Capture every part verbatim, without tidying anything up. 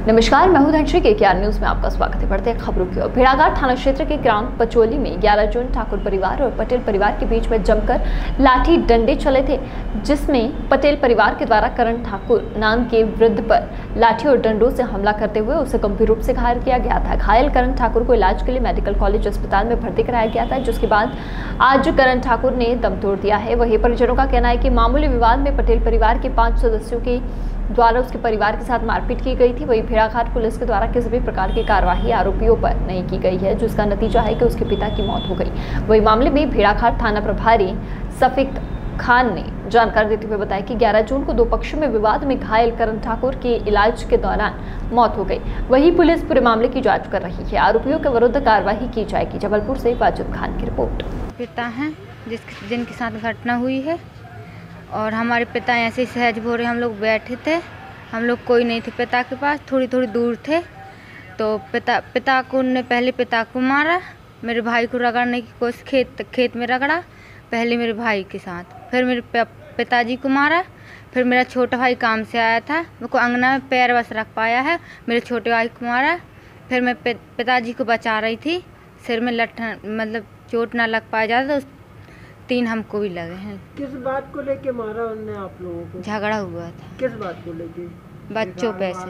नमस्कार, मैं हूं धनश्री के के आर न्यूज में आपका स्वागत है। बढ़ते हैं खबरों की ओर। भेड़ाघाट थाना क्षेत्र के ग्राम पचोली में ग्यारह जून ठाकुर परिवार और पटेल परिवार के बीच में जमकर लाठी डंडे चले थे, जिसमें पटेल परिवार के द्वारा करण ठाकुर नाम के वृद्ध पर लाठी और डंडों से हमला करते हुए उसे गंभीर रूप से घायल किया गया था। घायल करण ठाकुर को इलाज के लिए मेडिकल कॉलेज अस्पताल में भर्ती कराया गया था, जिसके बाद आज करण ठाकुर ने दम तोड़ दिया है। वहीं परिजनों का कहना है कि मामूली विवाद में पटेल परिवार के पांच सदस्यों की द्वारा उसके परिवार के साथ मारपीट की गई थी। वहीं भेड़ाघाट पुलिस के द्वारा किसी भी प्रकार की कार्रवाई आरोपियों पर नहीं की गई है, जिसका नतीजा है कि उसके पिता की मौत हो गई। वहीं मामले में भेड़ाघाट थाना प्रभारी सफीक खान ने जानकारी देते हुए बताया कि ग्यारह जून को दो पक्षों में विवाद में घायल करण ठाकुर की इलाज के दौरान मौत हो गई। वहीं पुलिस पूरे मामले की जांच कर रही है। आरोपियों के विरुद्ध कार्रवाई की जाएगी। जबलपुर से वाजिद खान की रिपोर्ट। पिता हैं जिस जिनके साथ घटना हुई है, और हमारे पिता ऐसे ही सहज भोरे हम लोग बैठे थे। हम लोग कोई नहीं थे पिता के पास, थोड़ी थोड़ी दूर थे। तो पिता पिता को ने पहले पिता को मारा, मेरे भाई को रगड़ने की कोशिश खेत खेत में रगड़ा, पहले मेरे भाई के साथ, फिर मेरे पिताजी को मारा। फिर मेरा छोटा भाई काम से आया था, मुझको अंगना में पैर बस रख पाया है, मेरे छोटे भाई को मारा। फिर मैं पिताजी को बचा रही थी, सिर में लट्ठा मतलब चोट ना लग पाया जाता, तो तीन हमको भी लगे हैं। किस बात को लेके मारा उन्होंने आप लोगों को? झगड़ा हुआ था। किस बात को लेके? बच्चों पैसे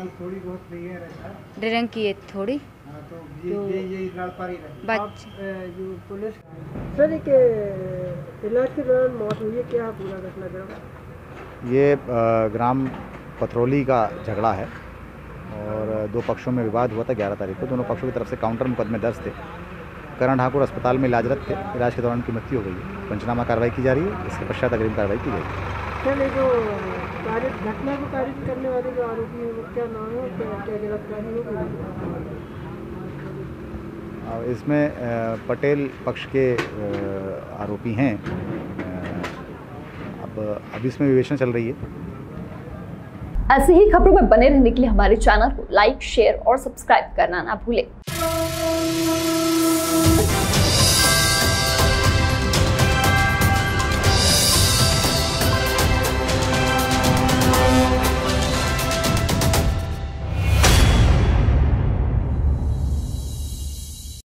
ड्रिंक किए थोड़ी। तो ये ये बच्चे जो पुलिस सर के इलाज के दौरान मौत हुई है, क्या पूरा घटनाक्रम? ये ग्राम पथरौली का झगड़ा है और दो पक्षों में विवाद हुआ था ग्यारह तारीख को। दोनों पक्षों की तरफ से काउंटर मुकदमे दर्ज थे। करण ठाकुर अस्पताल में इलाजरत थे। इलाज के दौरान उनकी मृत्यु हो गई है। पंचनामा कार्रवाई की जा रही है। इसके पश्चात अग्रिम कार्रवाई की जाएगी। चलिए, जो घटना को कारित करने वाले जो आरोपी हैं वो क्या नाम है, क्या क्या गिरफ्तारी होगी? इसमें पटेल पक्ष के आरोपी हैं। अब अभी इसमें विवेचना चल रही है। ऐसी ही खबरों में बने रहने के लिए हमारे चैनल को लाइक, शेयर और सब्सक्राइब करना ना भूलें।